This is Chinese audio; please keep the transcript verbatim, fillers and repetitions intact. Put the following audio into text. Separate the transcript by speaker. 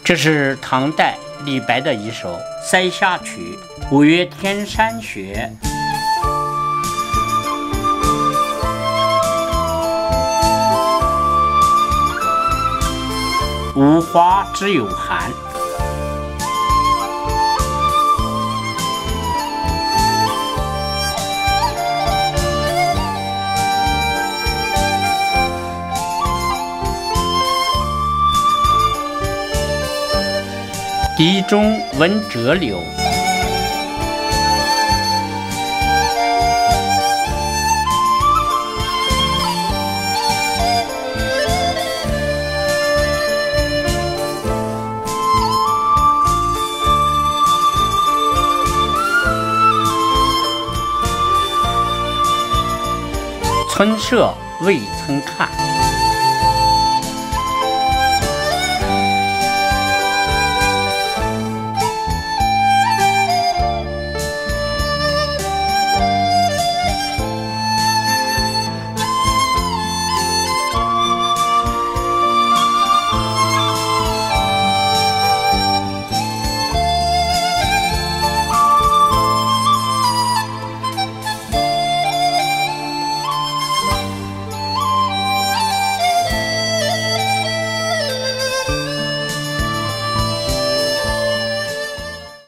Speaker 1: 这是唐代李白的一首《塞下曲》，五月天山雪。无花只有寒，笛中闻折柳。村舍未曾看。